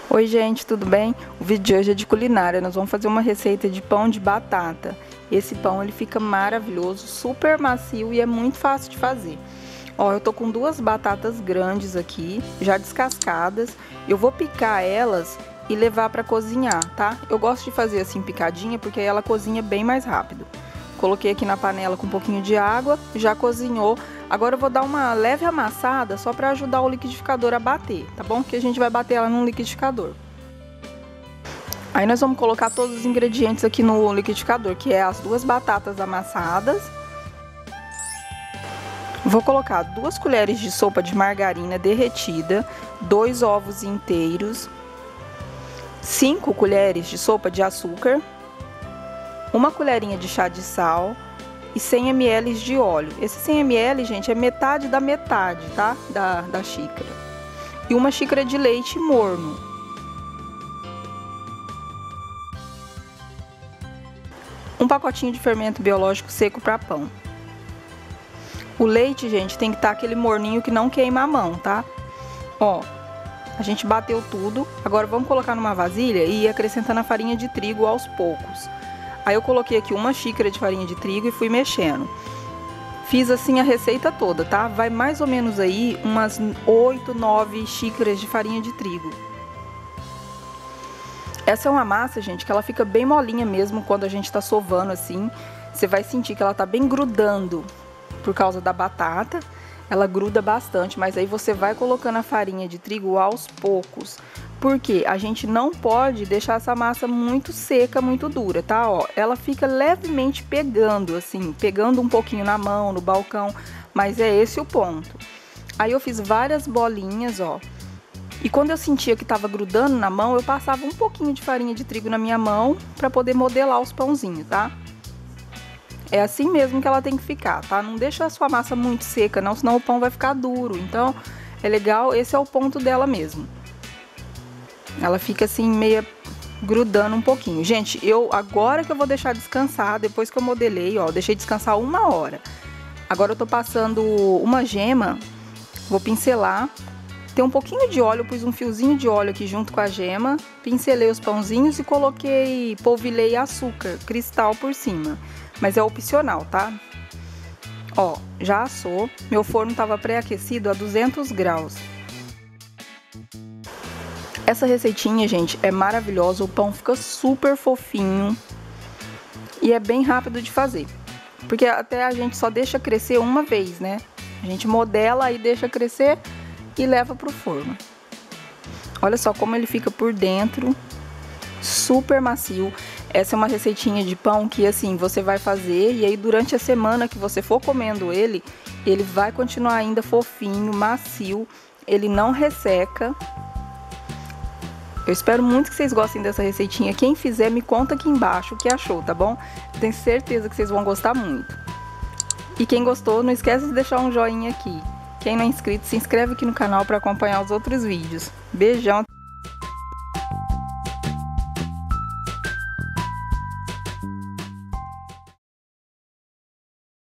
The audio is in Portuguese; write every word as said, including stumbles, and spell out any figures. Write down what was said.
Oi gente, tudo bem? O vídeo de hoje é de culinária, nós vamos fazer uma receita de pão de batata. Esse pão ele fica maravilhoso, super macio e é muito fácil de fazer. Ó, eu tô com duas batatas grandes aqui, já descascadas. Eu vou picar elas e levar para cozinhar, tá? Eu gosto de fazer assim picadinha porque aí ela cozinha bem mais rápido. Coloquei aqui na panela com um pouquinho de água, já cozinhou. Agora eu vou dar uma leve amassada só para ajudar o liquidificador a bater, tá bom? Que a gente vai bater ela num liquidificador. Aí nós vamos colocar todos os ingredientes aqui no liquidificador, que é as duas batatas amassadas. Vou colocar duas colheres de sopa de margarina derretida, dois ovos inteiros, cinco colheres de sopa de açúcar, uma colherinha de chá de sal e cem mililitros de óleo. Esse cem mililitros, gente, é metade da metade, tá? Da, da xícara. E uma xícara de leite morno. Um pacotinho de fermento biológico seco para pão. O leite, gente, tem que estar aquele morninho que não queima a mão, tá? Ó, a gente bateu tudo. Agora vamos colocar numa vasilha e ir acrescentando a farinha de trigo aos poucos. Aí eu coloquei aqui uma xícara de farinha de trigo e fui mexendo. Fiz assim a receita toda, tá? Vai mais ou menos aí umas oito, nove xícaras de farinha de trigo. Essa é uma massa, gente, que ela fica bem molinha mesmo quando a gente tá sovando assim. Você vai sentir que ela tá bem grudando por causa da batata. Ela gruda bastante, mas aí você vai colocando a farinha de trigo aos poucos. Porque a gente não pode deixar essa massa muito seca, muito dura, tá? Ó, ela fica levemente pegando, assim, pegando um pouquinho na mão, no balcão, mas é esse o ponto. Aí eu fiz várias bolinhas, ó. E quando eu sentia que tava grudando na mão, eu passava um pouquinho de farinha de trigo na minha mão pra poder modelar os pãozinhos, tá? É assim mesmo que ela tem que ficar, tá? Não deixa a sua massa muito seca, não, senão o pão vai ficar duro. Então, é legal, esse é o ponto dela mesmo. Ela fica assim, meia grudando um pouquinho. Gente, eu agora que eu vou deixar descansar, depois que eu modelei, ó, deixei descansar uma hora. Agora eu tô passando uma gema, vou pincelar. Tem um pouquinho de óleo, eu pus um fiozinho de óleo aqui junto com a gema. Pincelei os pãozinhos e coloquei, polvilhei açúcar cristal por cima. Mas é opcional, tá? Ó, já assou. Meu forno tava pré-aquecido a duzentos graus. Essa receitinha, gente, é maravilhosa. O pão fica super fofinho. E é bem rápido de fazer. Porque até a gente só deixa crescer uma vez, né? A gente modela e deixa crescer e leva pro forno. Olha só como ele fica por dentro. Super macio. Essa é uma receitinha de pão que, assim, você vai fazer e aí durante a semana que você for comendo ele, ele vai continuar ainda fofinho, macio. Ele não resseca. Eu espero muito que vocês gostem dessa receitinha. Quem fizer, me conta aqui embaixo o que achou, tá bom? Tenho certeza que vocês vão gostar muito. E quem gostou, não esquece de deixar um joinha aqui. Quem não é inscrito, se inscreve aqui no canal para acompanhar os outros vídeos. Beijão!